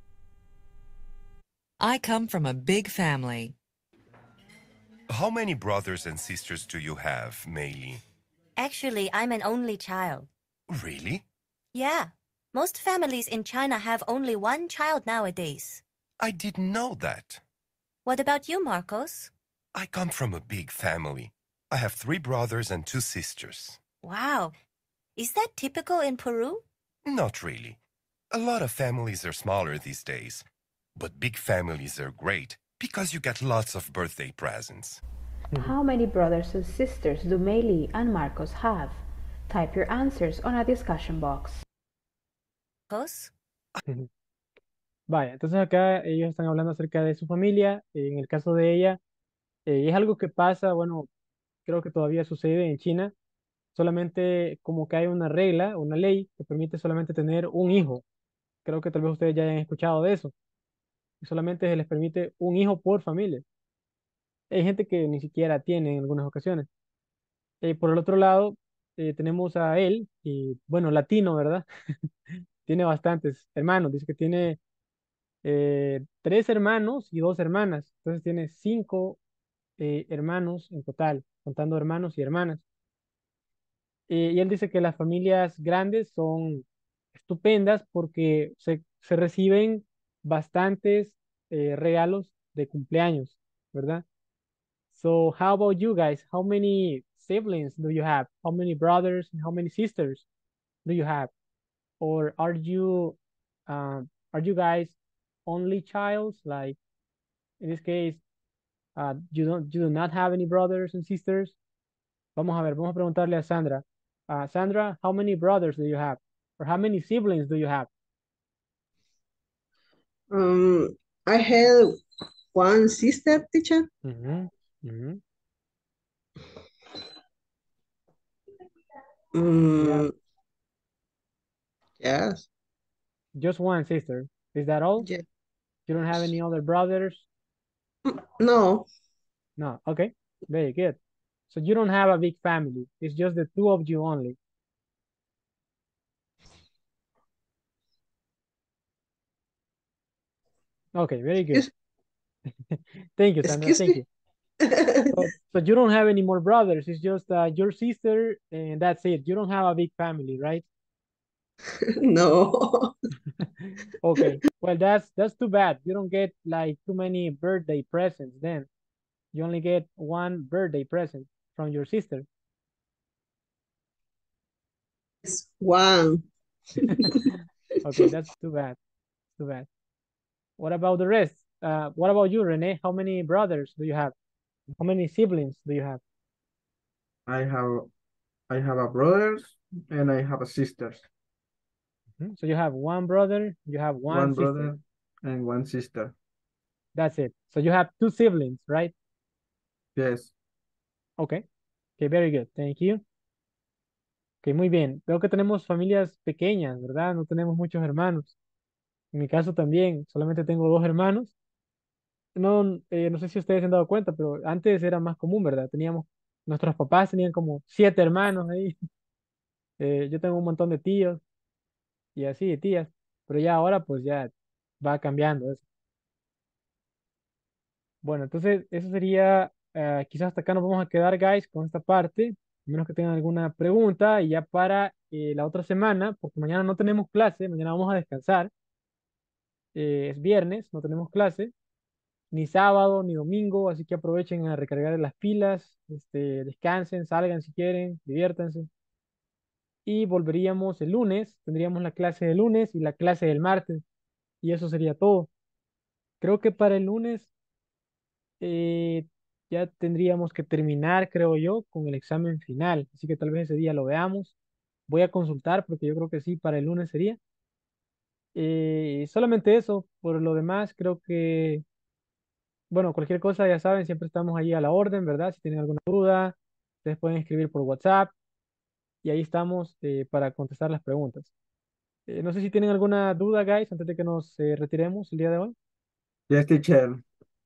I come from a big family. How many brothers and sisters do you have, Meili? Actually, I'm an only child. Really? Yeah. Most families in China have only one child nowadays. I didn't know that. What about you, Marcos? I come from a big family. I have three brothers and two sisters. Wow. Is that typical in Peru? Not really. A lot of families are smaller these days. But big families are great because you get lots of birthday presents. How many brothers and sisters do Meili and Marcos have? Type your answers on a discussion box. Marcos? Vaya, entonces acá ellos están hablando acerca de su familia. En el caso de ella, eh, es algo que pasa, bueno, creo que todavía sucede en China. Solamente como que hay una regla, una ley que permite solamente tener un hijo. Creo que tal vez ustedes ya hayan escuchado de eso. Y solamente se les permite un hijo por familia. Hay gente que ni siquiera tiene en algunas ocasiones. Eh, por el otro lado, eh, tenemos a él, y bueno, latino, ¿verdad? Tiene bastantes hermanos. Dice que tiene eh, tres hermanos y dos hermanas. Entonces tiene cinco eh, hermanos en total, contando hermanos y hermanas. Eh, y él dice que las familias grandes son estupendas porque se, se reciben bastantes eh, regalos de cumpleaños, ¿verdad? So how about you guys? How many siblings do you have? How many brothers and how many sisters do you have? Or are you uh, are you guys only childs? Like in this case, uh, you don't you do not have any brothers and sisters? Vamos a ver, vamos a preguntarle a Sandra. Uh, Sandra, how many brothers do you have? Or how many siblings do you have? Um, I had one sister, teacher. Mhm, mhm. Mm, yes. Just one sister. Is that all? Yeah. You don't have any other brothers? No. No. Okay. Very good. So you don't have a big family. It's just the two of you only. Okay, very good. Excuse, Thank you, Sandra. excuse Thank me. you. So, so you don't have any more brothers. It's just uh, your sister and that's it. You don't have a big family, right? No. Okay. Well, that's that's too bad. You don't get like too many birthday presents then. You only get one birthday present from your sister. It's one. Okay, that's too bad. Too bad. What about the rest? Uh, what about you, Renee? How many brothers do you have? How many siblings do you have? I have I have a brother and I have a sister. Mhm. So you have one brother, you have one One sister. brother and one sister. That's it. So you have two siblings, right? Yes. Okay. Okay, very good. Thank you. Ok, muy bien. Veo que tenemos familias pequeñas, ¿verdad? No tenemos muchos hermanos. En mi caso también, solamente tengo dos hermanos. No, eh, no sé si ustedes se han dado cuenta, pero antes era más común, ¿verdad? Teníamos, nuestros papás tenían como siete hermanos ahí. Eh, yo tengo un montón de tíos y así, de tías, pero ya ahora pues ya va cambiando eso. Bueno, entonces eso sería, eh, quizás hasta acá nos vamos a quedar, guys, con esta parte, a menos que tengan alguna pregunta y ya para eh, la otra semana, porque mañana no tenemos clase, mañana vamos a descansar, eh, es viernes, no tenemos clase, ni sábado ni domingo, así que aprovechen a recargar las pilas, este, descansen, salgan si quieren, diviértanse. Y volveríamos el lunes, tendríamos la clase del lunes y la clase del martes, y eso sería todo. Creo que para el lunes eh, ya tendríamos que terminar, creo yo, con el examen final, así que tal vez ese día lo veamos. Voy a consultar porque yo creo que sí, para el lunes sería. Eh, solamente eso, por lo demás, creo que bueno, cualquier cosa, ya saben, siempre estamos ahí a la orden, ¿verdad? Si tienen alguna duda, ustedes pueden escribir por WhatsApp y ahí estamos eh, para contestar las preguntas. Eh, no sé si tienen alguna duda, guys, antes de que nos eh, retiremos el día de hoy. Yes, teacher.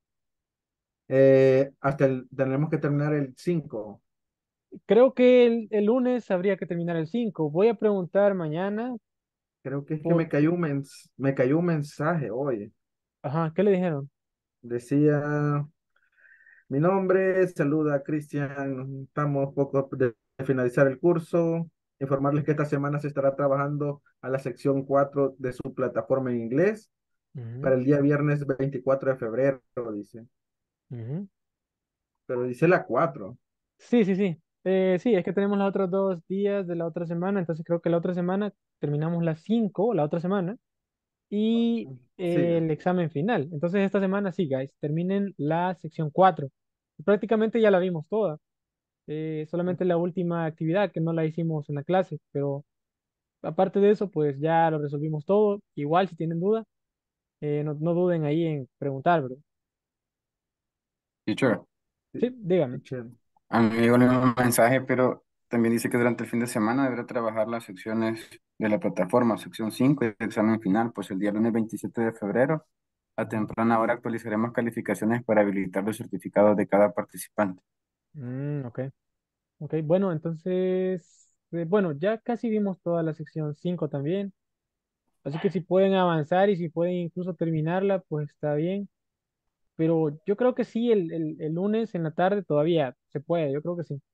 Eh, hasta el, tenemos que terminar el cinco. Creo que el, el lunes habría que terminar el cinco. Voy a preguntar mañana Creo que es que me por... cayó un mens- me cayó un mensaje hoy. Ajá, ¿qué le dijeron? Decía, mi nombre, saluda Cristian, estamos poco de de finalizar el curso. Informarles que esta semana se estará trabajando a la sección cuatro de su plataforma en inglés Ujú, para el día viernes veinticuatro de febrero, dice. ujú. Pero dice la cuatro. Sí, sí, sí. Eh, sí, es que tenemos los otros dos días de la otra semana, entonces creo que la otra semana terminamos las cinco, la otra semana. Y Sí, eh, el examen final. Entonces esta semana sí, guys, terminen la sección cuatro. Prácticamente ya la vimos toda. Eh, solamente la última actividad que no la hicimos en la clase, pero aparte de eso, pues ya lo resolvimos todo. Igual si tienen duda, eh, no, no duden ahí en preguntar, bro. Teacher, Sí, dígame. teacher. a mí me llegó el mismo mensaje, pero también dice que durante el fin de semana deberá trabajar las secciones de la plataforma, sección cinco y el examen final, pues el día lunes veintisiete de febrero, a temprana hora actualizaremos calificaciones para habilitar los certificados de cada participante. Mm, ok, ok. Bueno, entonces, eh, bueno, ya casi vimos toda la sección cinco también. Así que si pueden avanzar y si pueden incluso terminarla, pues está bien. Pero yo creo que sí, el, el, el lunes en la tarde todavía se puede, yo creo que sí.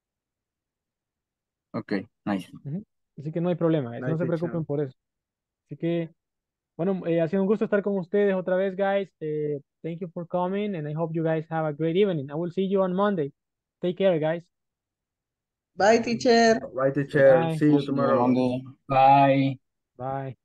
Ok, nice. Ujú. Así que no hay problema, guys, no Night se teacher. preocupen por eso. Así que, bueno, eh, ha sido un gusto estar con ustedes otra vez, guys. Eh, thank you for coming and I hope you guys have a great evening. I will see you on Monday. Take care, guys. Bye, teacher. Right, teacher. Bye. See you tomorrow. Bye. Bye.